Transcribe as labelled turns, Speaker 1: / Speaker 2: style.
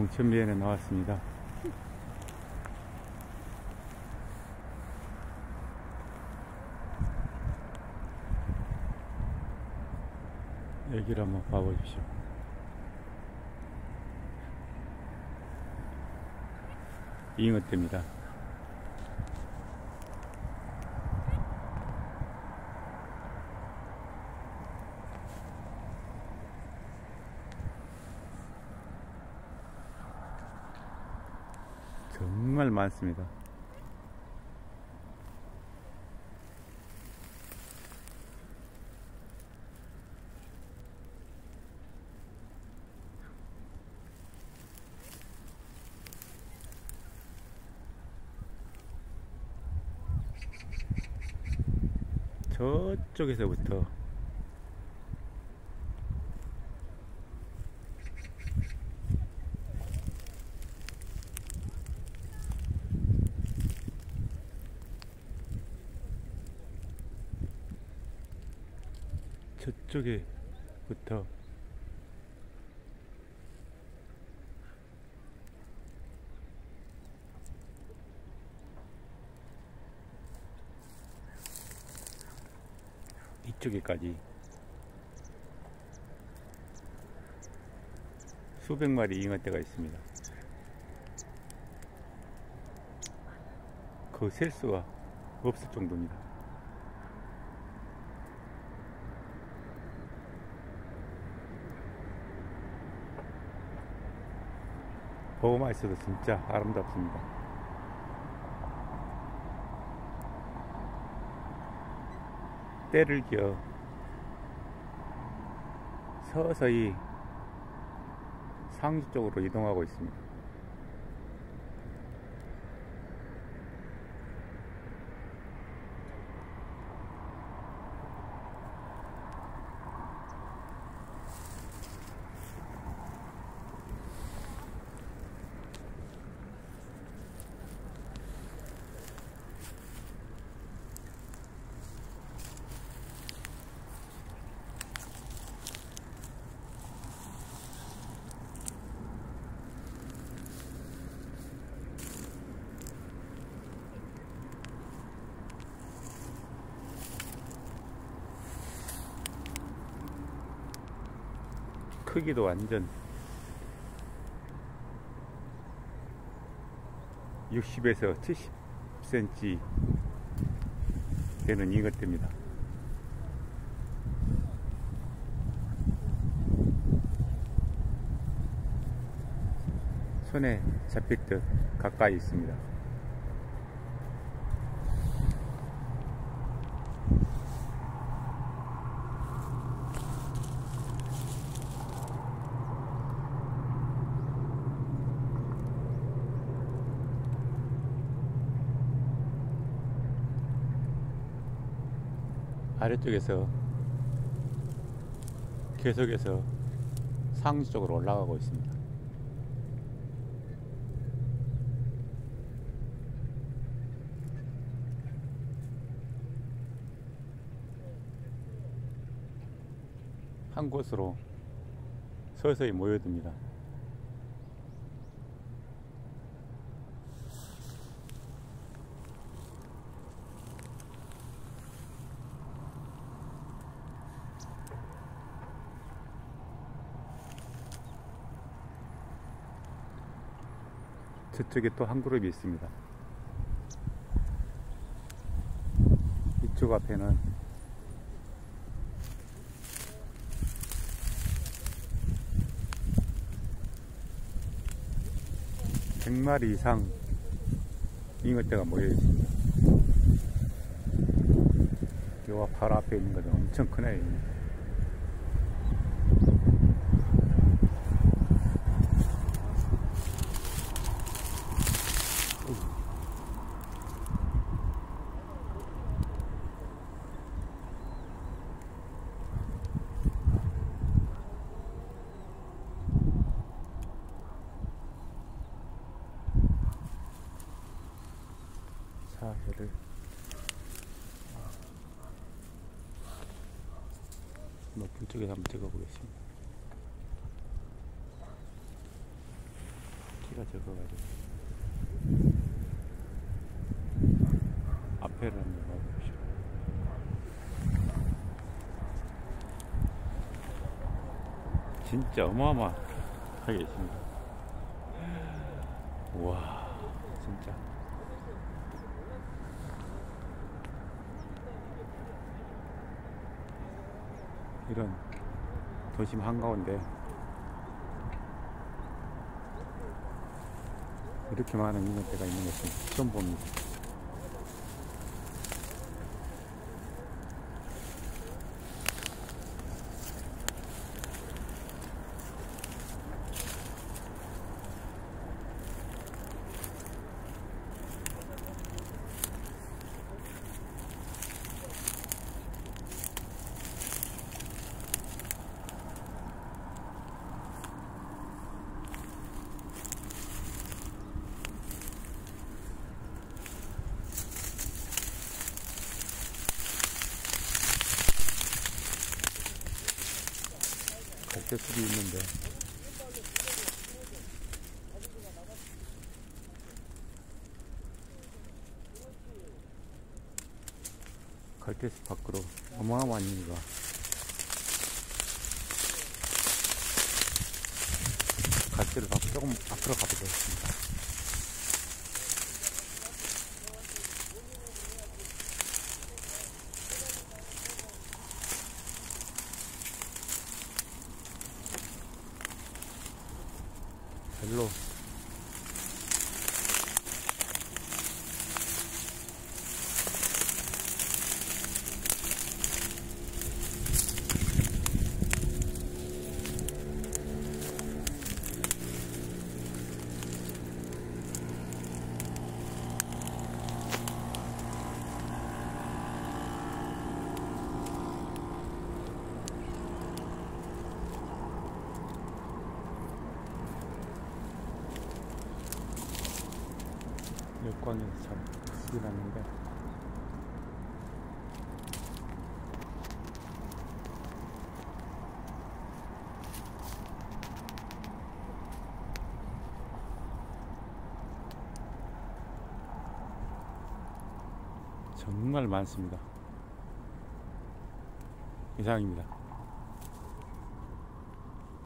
Speaker 1: 봉천면에 나왔습니다. 여기를 한번 봐보십시오. 잉어떼입니다. 정말 많습니다. 저쪽에서부터 저쪽에부터 이쪽에까지 수백 마리 잉어떼가 있습니다. 그 셀 수가 없을 정도입니다. 보고만 있어도 진짜 아름답습니다. 때를 기어 서서히 상주 쪽으로 이동하고 있습니다. 크기도 완전 60에서 70cm 되는 잉어떼입니다. 손에 잡힐 듯 가까이 있습니다. 아래쪽에서 계속해서 상주 쪽으로 올라가고 있습니다. 한 곳으로 서서히 모여듭니다. 저쪽에 또 한 그룹이 있습니다. 이쪽 앞에는 백 마리 이상 잉어떼가 모여 있습니다. 요 바로 앞에 있는 것은 엄청 크네요. 얘를 높은 쪽에서 한번 찍어 보겠습니다. 적어가지고 앞에를 한번 봐봅시다. 진짜 어마어마하게 있습니다. 와, 진짜. 이런 도심 한가운데 이렇게 많은 이모대가 있는 것은 처음 봅니다. 갈대숲이 있는데 갈대숲 밖으로 어마어마한 인기가 갈대를 받고 조금 앞으로 가보겠습니다. 별로 역광이 참 크게 났는데 정말 많습니다. 이상입니다.